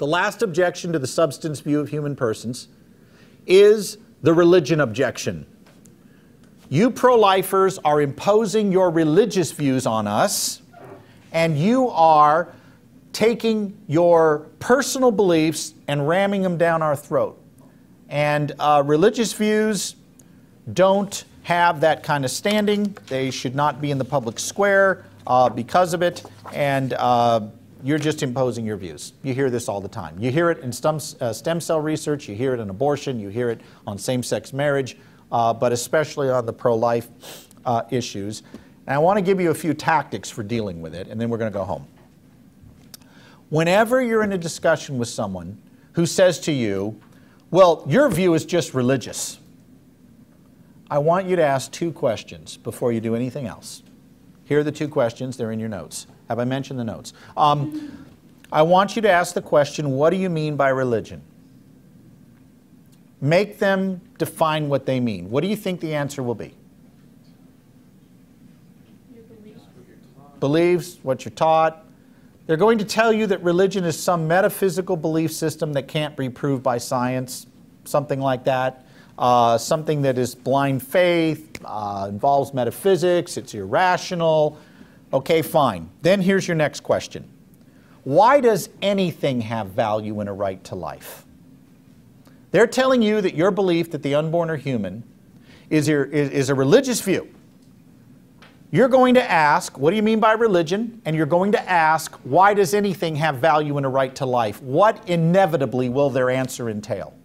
the last objection to the substance view of human persons is the religion objection. You pro-lifers are imposing your religious views on us, and you are taking your personal beliefs and ramming them down our throat. And religious views don't have that kind of standing. They should not be in the public square because of it, and you're just imposing your views. You hear this all the time. You hear it in stem cell research, you hear it in abortion, you hear it on same-sex marriage, but especially on the pro-life issues. And I want to give you a few tactics for dealing with it, and then we're going to go home. Whenever you're in a discussion with someone who says to you, well, your view is just religious, I want you to ask two questions before you do anything else. Here are the two questions. They're in your notes. Have I mentioned the notes? I want you to ask the question, what do you mean by religion? Make them define what they mean. What do you think the answer will be? Your beliefs. Beliefs, what you're taught. They're going to tell you that religion is some metaphysical belief system that can't be proved by science, something like that. Something that is blind faith, involves metaphysics, it's irrational. Okay, fine. Then here's your next question. Why does anything have value and a right to life? They're telling you that your belief that the unborn are human is a religious view. You're going to ask, what do you mean by religion? And you're going to ask, why does anything have value and a right to life? What inevitably will their answer entail?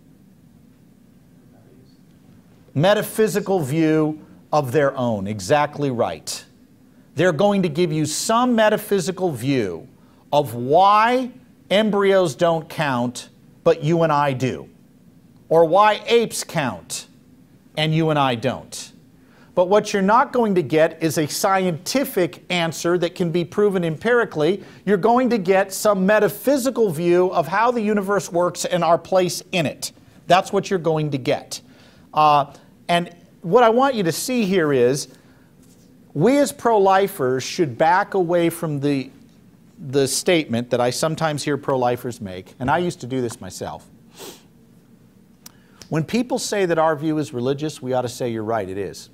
Metaphysical view of their own. Exactly right. They're going to give you some metaphysical view of why embryos don't count, but you and I do. Or why apes count, and you and I don't. But what you're not going to get is a scientific answer that can be proven empirically. You're going to get some metaphysical view of how the universe works and our place in it. That's what you're going to get. And what I want you to see here is, we as pro-lifers should back away from the statement that I sometimes hear pro-lifers make, and I used to do this myself. When people say that our view is religious, we ought to say, you're right, it is.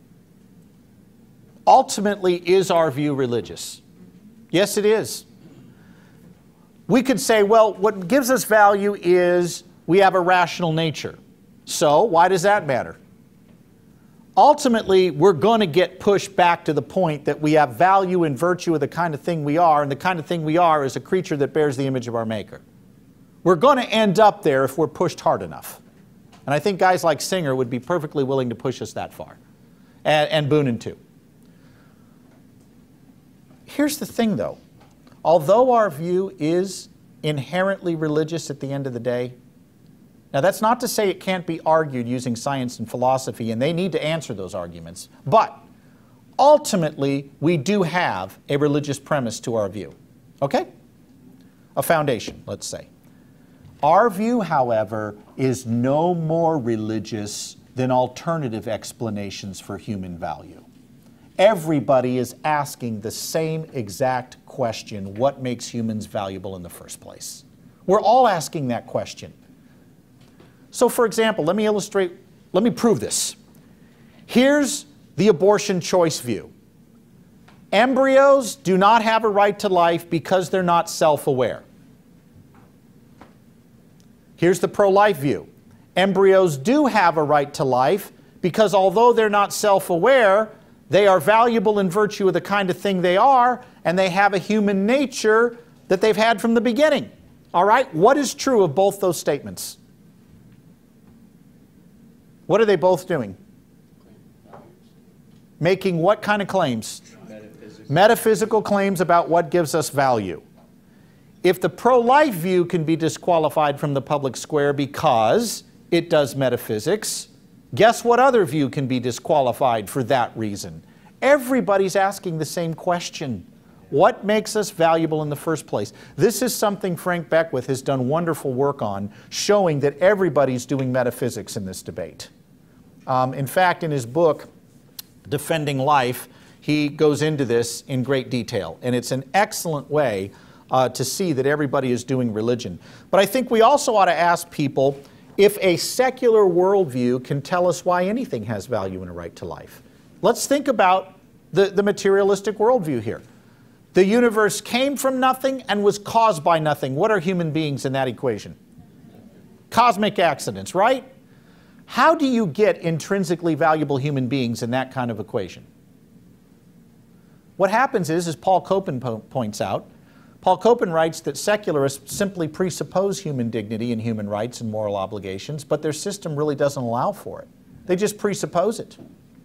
Ultimately, is our view religious? Yes, it is. We could say, well, what gives us value is we have a rational nature. So, why does that matter? Ultimately, we're going to get pushed back to the point that we have value and virtue of the kind of thing we are, and the kind of thing we are is a creature that bears the image of our Maker. We're going to end up there if we're pushed hard enough. And I think guys like Singer would be perfectly willing to push us that far. And Boonin too. Here's the thing though. Although our view is inherently religious at the end of the day, now that's not to say it can't be argued using science and philosophy, and they need to answer those arguments, but ultimately we do have a religious premise to our view. Okay? A foundation, let's say. Our view, however, is no more religious than alternative explanations for human value. Everybody is asking the same exact question, what makes humans valuable in the first place? We're all asking that question. So for example, let me prove this. Here's the abortion choice view. Embryos do not have a right to life because they're not self-aware. Here's the pro-life view. Embryos do have a right to life because although they're not self-aware, they are valuable in virtue of the kind of thing they are, and they have a human nature that they've had from the beginning. All right? What is true of both those statements? What are they both doing? Making what kind of claims? Metaphysical claims about what gives us value. If the pro-life view can be disqualified from the public square because it does metaphysics, guess what other view can be disqualified for that reason? Everybody's asking the same question. What makes us valuable in the first place? This is something Frank Beckwith has done wonderful work on, showing that everybody's doing metaphysics in this debate. In fact, in his book, Defending Life, he goes into this in great detail. And it's an excellent way to see that everybody is doing religion. But I think we also ought to ask people if a secular worldview can tell us why anything has value and a right to life. Let's think about the materialistic worldview here. The universe came from nothing and was caused by nothing. What are human beings in that equation? Cosmic accidents, right? How do you get intrinsically valuable human beings in that kind of equation? What happens is, as Paul Copan points out, Paul Copan writes that secularists simply presuppose human dignity and human rights and moral obligations, but their system really doesn't allow for it. They just presuppose it.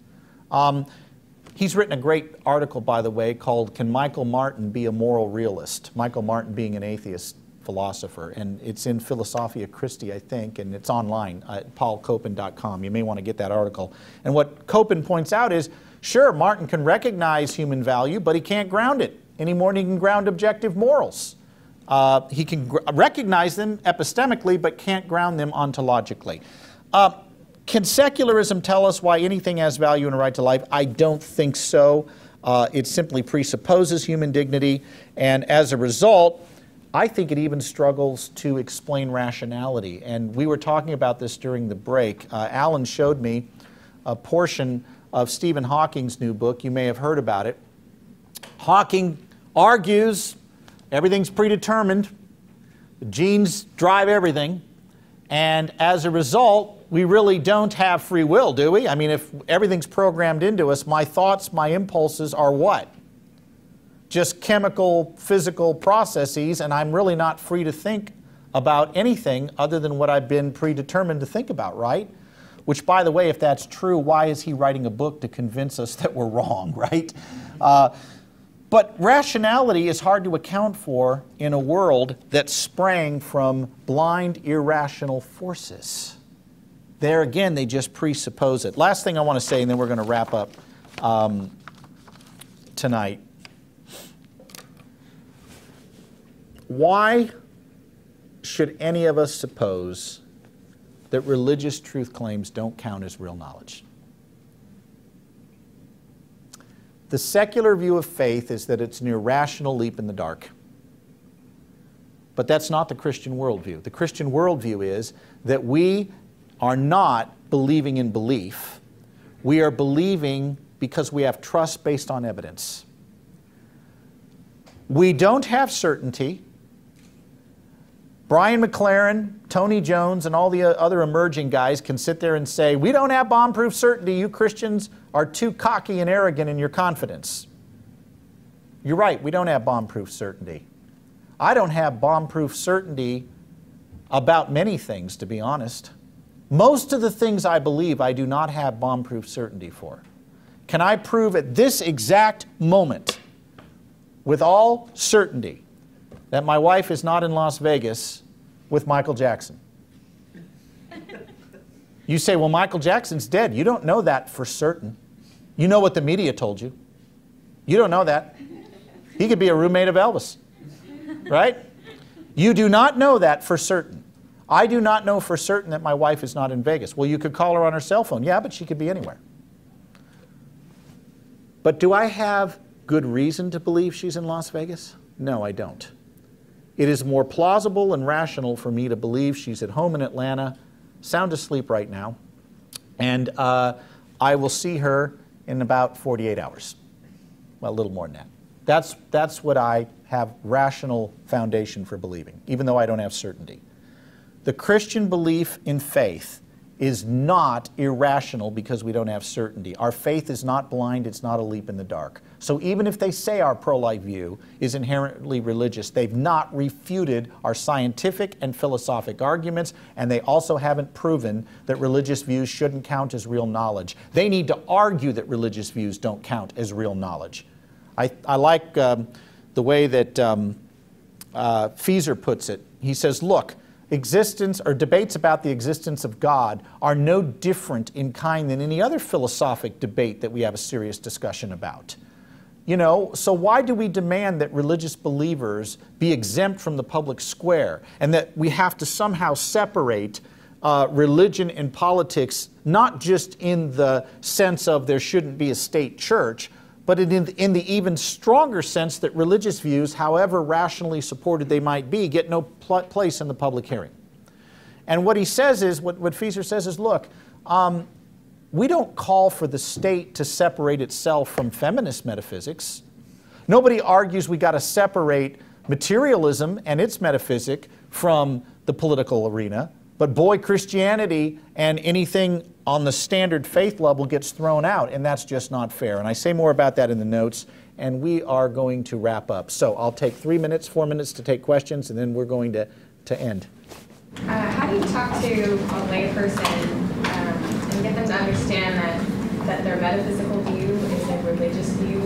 He's written a great article, by the way, called Can Michael Martin Be a Moral Realist? Michael Martin being an atheist philosopher, and it's in Philosophia Christi, I think, and it's online at paulcopan.com. You may want to get that article. And what Copan points out is, sure, Martin can recognize human value, but he can't ground it any more than he can ground objective morals. He can recognize them epistemically, but can't ground them ontologically. Can secularism tell us why anything has value and a right to life? I don't think so. It simply presupposes human dignity, and as a result, I think it even struggles to explain rationality. And we were talking about this during the break. Alan showed me a portion of Stephen Hawking's new book. You may have heard about it. Hawking argues everything's predetermined. The genes drive everything. And as a result, we really don't have free will, do we? I mean, if everything's programmed into us, my thoughts, my impulses are what? Just chemical, physical processes, and I'm really not free to think about anything other than what I've been predetermined to think about, right? Which, by the way, if that's true, why is he writing a book to convince us that we're wrong, right? But rationality is hard to account for in a world that sprang from blind, irrational forces. There again, they just presuppose it. Last thing I want to say, and then we're going to wrap up tonight. Why should any of us suppose that religious truth claims don't count as real knowledge? The secular view of faith is that it's an irrational leap in the dark. But that's not the Christian worldview. The Christian worldview is that we are not believing in belief. We are believing because we have trust based on evidence. We don't have certainty. Brian McLaren, Tony Jones, and all the other emerging guys can sit there and say, we don't have bomb-proof certainty. You Christians are too cocky and arrogant in your confidence. You're right, we don't have bomb-proof certainty. I don't have bomb-proof certainty about many things, to be honest. Most of the things I believe, I do not have bomb-proof certainty for. Can I prove at this exact moment, with all certainty, that my wife is not in Las Vegas with Michael Jackson? You say, well, Michael Jackson's dead. You don't know that for certain. You know what the media told you. You don't know that. He could be a roommate of Elvis, right? You do not know that for certain. I do not know for certain that my wife is not in Vegas. Well, you could call her on her cell phone. Yeah, but she could be anywhere. But do I have good reason to believe she's in Las Vegas? No, I don't. It is more plausible and rational for me to believe she's at home in Atlanta, sound asleep right now, and I will see her in about 48 hours. Well, a little more than that. That's what I have rational foundation for believing, even though I don't have certainty. The Christian belief in faith is not irrational because we don't have certainty. Our faith is not blind, it's not a leap in the dark. So even if they say our pro-life view is inherently religious, they've not refuted our scientific and philosophic arguments, and they also haven't proven that religious views shouldn't count as real knowledge. They need to argue that religious views don't count as real knowledge. I like the way that Fieser puts it. He says, look, existence or debates about the existence of God are no different in kind than any other philosophic debate that we have a serious discussion about. You know, so why do we demand that religious believers be exempt from the public square and that we have to somehow separate religion and politics, not just in the sense of there shouldn't be a state church, but in the even stronger sense that religious views, however rationally supported they might be, get no place in the public hearing. And what he says is, what Feser says is, look, we don't call for the state to separate itself from feminist metaphysics. Nobody argues we got to separate materialism and its metaphysic from the political arena. But boy, Christianity and anything on the standard faith level gets thrown out, and that's just not fair. And I say more about that in the notes, and we are going to wrap up. So I'll take 3 minutes, 4 minutes to take questions, and then we're going to end. How do you talk to a layperson and get them to understand that their metaphysical view is a religious view?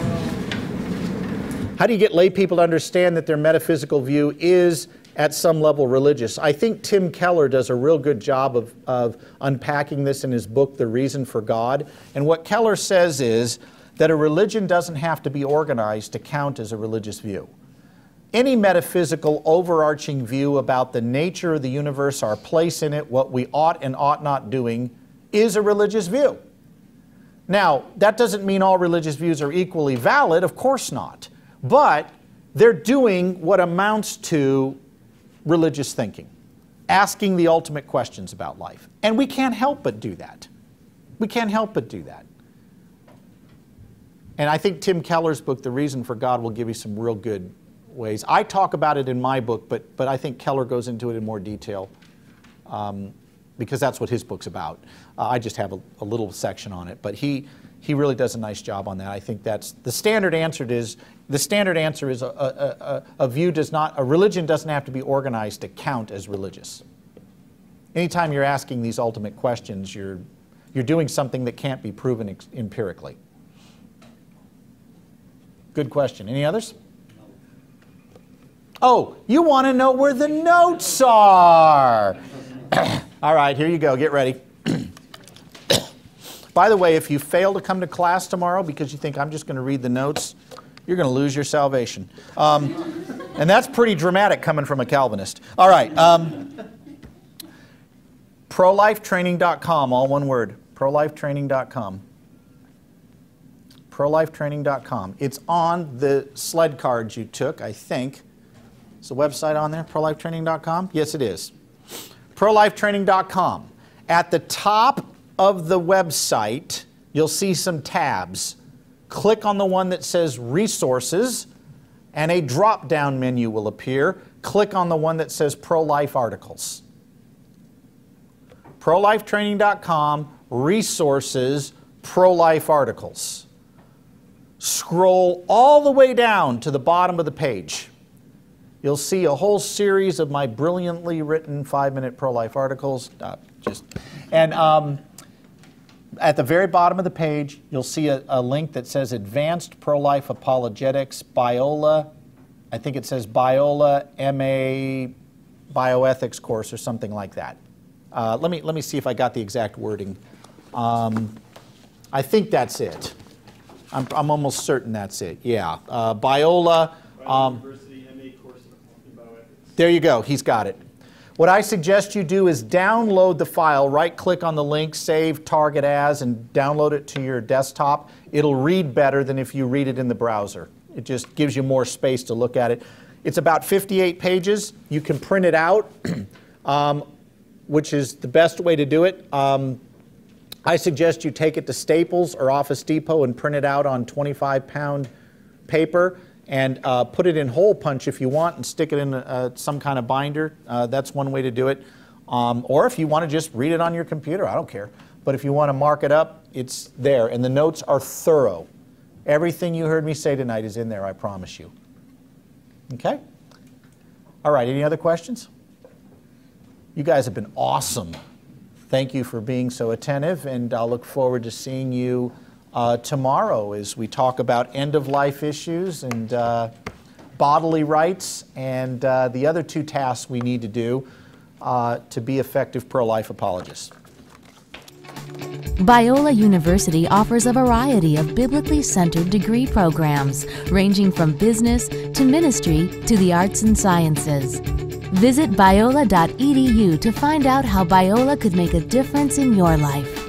How do you get lay people to understand that their metaphysical view is at some level religious? I think Tim Keller does a real good job of unpacking this in his book, The Reason for God. And what Keller says is that a religion doesn't have to be organized to count as a religious view. Any metaphysical overarching view about the nature of the universe, our place in it, what we ought and ought not doing, is a religious view. Now, that doesn't mean all religious views are equally valid, of course not. But they're doing what amounts to religious thinking, asking the ultimate questions about life. And we can't help but do that. We can't help but do that. And I think Tim Keller's book, The Reason for God, will give you some real good ways. I talk about it in my book, but I think Keller goes into it in more detail because that's what his book's about. I just have a little section on it, but he really does a nice job on that. I think that's the standard answer. The standard answer is a religion doesn't have to be organized to count as religious. Anytime you're asking these ultimate questions, you're doing something that can't be proven empirically. Good question. Any others? Oh, you want to know where the notes are. All right, here you go. Get ready. By the way, if you fail to come to class tomorrow because you think I'm just going to read the notes, you're going to lose your salvation. And that's pretty dramatic coming from a Calvinist. All right. ProLifeTraining.com, all one word. ProLifeTraining.com. ProLifeTraining.com. It's on the sled cards you took, I think. Is the website on there, ProLifeTraining.com? Yes, it is. ProLifeTraining.com. At the top of the website, you'll see some tabs. Click on the one that says Resources, and a drop-down menu will appear. Click on the one that says Pro-Life Articles. ProLifeTraining.com, Resources, Pro-Life Articles. Scroll all the way down to the bottom of the page. You'll see a whole series of my brilliantly written 5-minute pro-life articles. At the very bottom of the page, you'll see a link that says Advanced Pro-Life Apologetics, Biola. I think it says Biola MA Bioethics course or something like that. Let me see if I got the exact wording. I think that's it. I'm almost certain that's it. Yeah, Biola. There you go. He's got it. What I suggest you do is download the file, right-click on the link, save, target as, and download it to your desktop. It'll read better than if you read it in the browser. It just gives you more space to look at it. It's about 58 pages. You can print it out, which is the best way to do it. I suggest you take it to Staples or Office Depot and print it out on 25-pound paper. And put it in hole punch if you want and stick it in some kind of binder. That's one way to do it. Or if you want to just read it on your computer, I don't care. But if you want to mark it up, it's there. And the notes are thorough. Everything you heard me say tonight is in there, I promise you. Okay? All right, any other questions? You guys have been awesome. Thank you for being so attentive, and I'll look forward to seeing you tomorrow as we talk about end-of-life issues and bodily rights and the other two tasks we need to do to be effective pro-life apologists. Biola University offers a variety of biblically centered degree programs, ranging from business to ministry to the arts and sciences. Visit biola.edu to find out how Biola could make a difference in your life.